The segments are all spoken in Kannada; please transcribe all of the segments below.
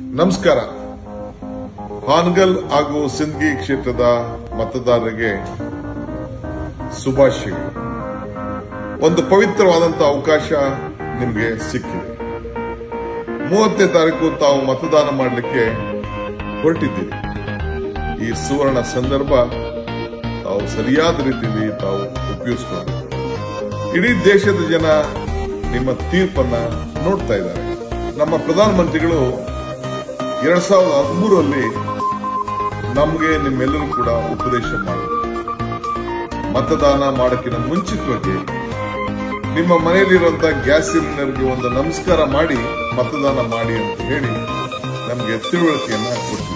ನಮಸ್ಕಾರ. ಹಾನಗಲ್ ಹಾಗೂ ಸಿಂದಗಿ ಕ್ಷೇತ್ರದ ಮತದಾರರಿಗೆ ಶುಭಾಶಯಗಳು. ಒಂದು ಪವಿತ್ರವಾದಂತಹ ಅವಕಾಶ ನಿಮಗೆ ಸಿಕ್ಕಿದೆ. 30ನೇ ತಾರೀಕು ತಾವು ಮತದಾನ ಮಾಡಲಿಕ್ಕೆ ಹೊರಟಿದ್ದೀರಿ. ಈ ಸುವರ್ಣ ಸಂದರ್ಭ ತಾವು ಸರಿಯಾದ ರೀತಿಯಲ್ಲಿ ತಾವು ಉಪಯೋಗಿಸಿಕೊಂಡು ಇಡೀ ದೇಶದ ಜನ ನಿಮ್ಮ ತೀರ್ಪನ್ನ ನೋಡ್ತಾ ಇದ್ದಾರೆ. ನಮ್ಮ ಪ್ರಧಾನಮಂತ್ರಿಗಳು 2013ರಲ್ಲಿ ನಮಗೆ ನಿಮ್ಮೆಲ್ಲರೂ ಕೂಡ ಉಪದೇಶ ಮಾಡಿದರು. ಮತದಾನ ಮಾಡೋಕ್ಕಿಂತ ಮುಂಚಿತವಾಗಿ ನಿಮ್ಮ ಮನೆಯಲ್ಲಿರುವಂತಹ ಗ್ಯಾಸ್ ಸಿಲಿಂಡರ್ಗೆ ಒಂದು ನಮಸ್ಕಾರ ಮಾಡಿ ಮತದಾನ ಮಾಡಿ ಅಂತ ಹೇಳಿ ನಮಗೆ ತಿಳುವಳಿಕೆಯನ್ನ ಕೊಟ್ಟಿದ್ದಾರೆ.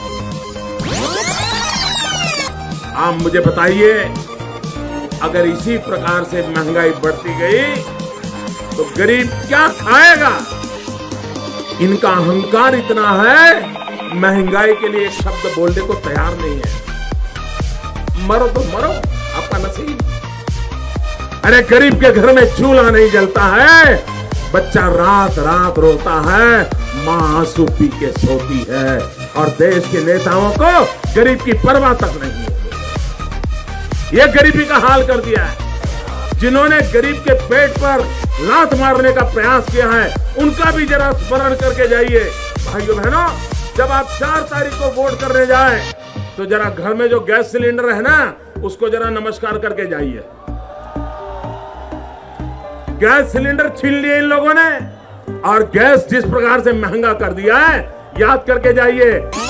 आप मुझे बताइए, अगर इसी प्रकार से महंगाई बढ़ती गई तो गरीब क्या खाएगा? इनका अहंकार इतना है, महंगाई के लिए एक शब्द बोलने को तैयार नहीं है. मरो तो मरो, आपका नसीब. अरे गरीब के घर में चूल्हा नहीं जलता है, बच्चा रात रात रोता है, माँ आंसू पी के सोती है, और देश के नेताओं को गरीब की परवाह तक नहीं है. ये गरीबी का हाल कर दिया है. जिन्होंने गरीब के पेट पर लात मारने का प्रयास किया है, उनका भी जरा स्मरण करके जाइए. भाइयों बहनों, जब आप 4 तारीख को वोट करने जाएं, तो जरा घर में जो गैस सिलेंडर है ना, उसको जरा नमस्कार करके जाइए. गैस सिलेंडर छीन लिए इन लोगों ने, और गैस जिस प्रकार से महंगा कर दिया है, याद करके जाइए.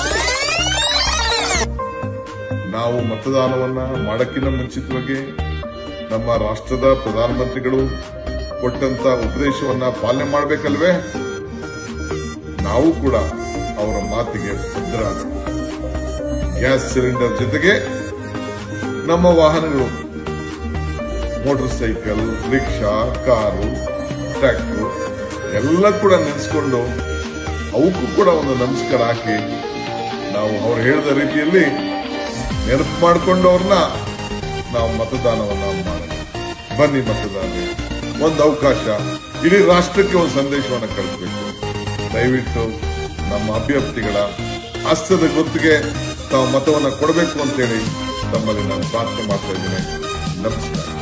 ನಾವು ಮತದಾನವನ್ನ ಮಾಡಕ್ಕಿಂತ ಮುಂಚಿತವಾಗಿ ನಮ್ಮ ರಾಷ್ಟ್ರದ ಪ್ರಧಾನಮಂತ್ರಿಗಳು ಕೊಟ್ಟಂತ ಉಪದೇಶವನ್ನ ಪಾಲನೆ ಮಾಡಬೇಕಲ್ವೇ? ನಾವು ಕೂಡ ಅವರ ಮಾತಿಗೆ ಬದ್ಧರಾಗಬೇಕು. ಗ್ಯಾಸ್ ಸಿಲಿಂಡರ್ ಜೊತೆಗೆ ನಮ್ಮ ವಾಹನಗಳು, motorcycle, rickshaw, car, tractor ಎಲ್ಲ ಕೂಡ ನೆನೆಸ್ಕೊಂಡು ಅವಕ್ಕೂ ಕೂಡ ಒಂದು ನಮಸ್ಕಾರ ಹಾಕಿ ನಾವು ಅವ್ರು ಹೇಳಿದ ರೀತಿಯಲ್ಲಿ ನೆನಪು ಮಾಡಿಕೊಂಡು ಅವ್ರನ್ನ ನಾವು ಮತದಾನವನ್ನ ಮಾಡೋಣ. ಬನ್ನಿ ಮತದಾನ, ಒಂದು ಅವಕಾಶ, ಇಡೀ ರಾಷ್ಟ್ರಕ್ಕೆ ಒಂದು ಸಂದೇಶವನ್ನು ಕಳಿಸಬೇಕು. ದಯವಿಟ್ಟು ನಮ್ಮ ಅಭ್ಯರ್ಥಿಗಳ ಹಸ್ತದ ಗುರುತಿಗೆ ತಾವು ಮತವನ್ನ ಕೊಡಬೇಕು ಅಂತೇಳಿ ತಮ್ಮಲ್ಲಿ ನಾನು ಪ್ರಾರ್ಥನೆ ಮಾಡ್ತಾ ಇದ್ದೇನೆ. ನಮಸ್ಕಾರ.